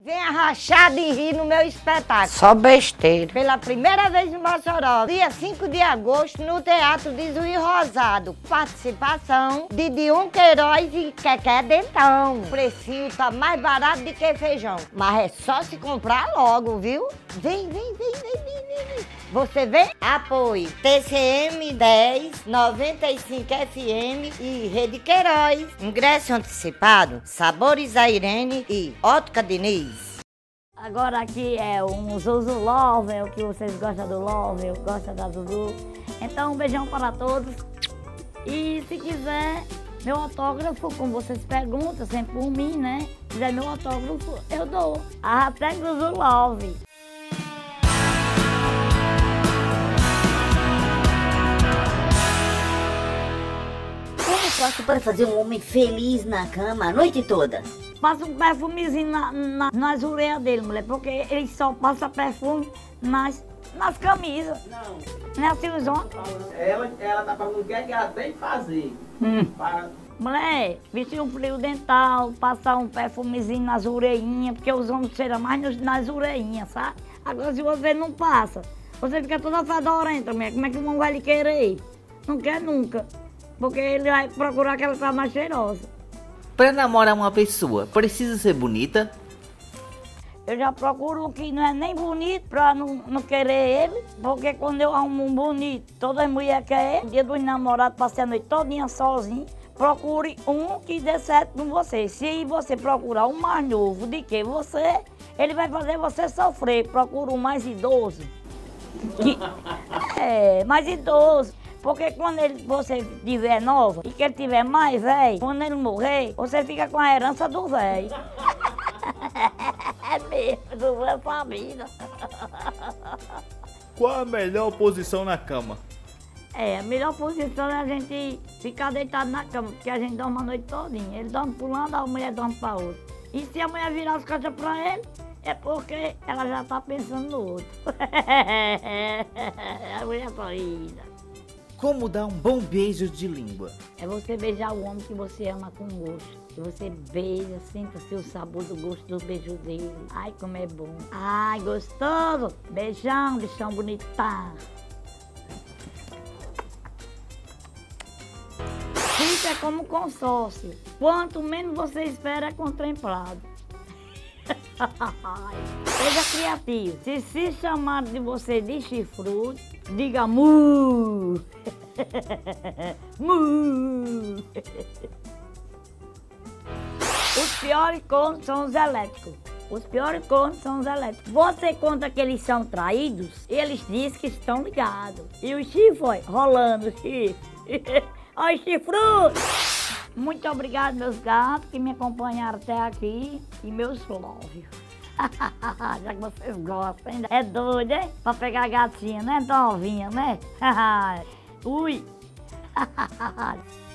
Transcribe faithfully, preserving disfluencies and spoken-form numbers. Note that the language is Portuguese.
Venha rachar de rir no meu espetáculo. Só besteira. Pela primeira vez no Mossoró, dia cinco de agosto, no Teatro de Juiz Rosado. Participação de Dion Queiroz e Quequé Dentão. O precinho tá mais barato do que feijão. Mas é só se comprar logo, viu? Vem, vem, vem, vem, vem, vem, vem. Você vem? Apoio T C M dez, noventa e cinco F M e Rede Queiroz. Ingresso antecipado, Sabores a Irene e Ótica Diniz. Agora aqui é um Zuzu Lover, o que vocês gostam do Lover, gostam da Zuzu. Então um beijão para todos. E se quiser meu autógrafo, como vocês perguntam, sempre por mim, né? Se quiser meu autógrafo, eu dou. A hashtag Zuzu Love. Como faço para fazer um homem feliz na cama a noite toda? Passa um perfumezinho na, na, nas orelhas dele, mulher, porque ele só passa perfume nas, nas camisas. Não. Não é assim, os homens? Ela, ela tá falando o que é que ela tem que fazer. Hum. Para... Mulher, vestir um fio dental, passar um perfumezinho nas orelhinhas, porque os homens cheiram mais nos, nas orelhinhas, sabe? Agora, se você não passa, você fica toda fedorenta, mulher, como é que o homem vai lhe querer? Não quer nunca, porque ele vai procurar aquela que tá mais cheirosa. Para namorar uma pessoa, precisa ser bonita? Eu já procuro um que não é nem bonito pra não, não querer ele, porque quando eu arrumo um bonito, todas as mulheres querem ele. Dia dos namorados, passei a noite todinha sozinho. Procure um que dê certo com você. Se você procurar um mais novo do que você, ele vai fazer você sofrer. Procura um mais idoso. Que, é, mais idoso. Porque quando ele, você tiver nova e que ele tiver mais velho, quando ele morrer, você fica com a herança do velho. É mesmo, do é família. Qual a melhor posição na cama? É, a melhor posição é a gente ficar deitado na cama, porque a gente dorme a noite todinha. Ele dorme para um lado, a mulher dorme para outro. E se a mulher virar as costas para ele, é porque ela já está pensando no outro. A mulher sorrida. Como dar um bom beijo de língua? É você beijar o homem que você ama com gosto. Que você beija, sinta-se o sabor do gosto do beijo dele. Ai, como é bom. Ai, gostoso. Beijão, bichão bonitão. Isso é como consórcio. Quanto menos você espera, é contemplado. Seja criativo. Se se chamar de você de chifrudo, diga mu. Mu. Os piores cornos são os elétricos. Os piores cornos são os elétricos. Você conta que eles são traídos, eles dizem que estão ligados. E o chifre, rolando o chifre. Olha o chifrudo. Muito obrigado, meus gatos, que me acompanharam até aqui. E meus flóvios. Já que vocês gostam, ainda é doido, hein? Pra pegar a gatinha, né? Novinha, né? Ui!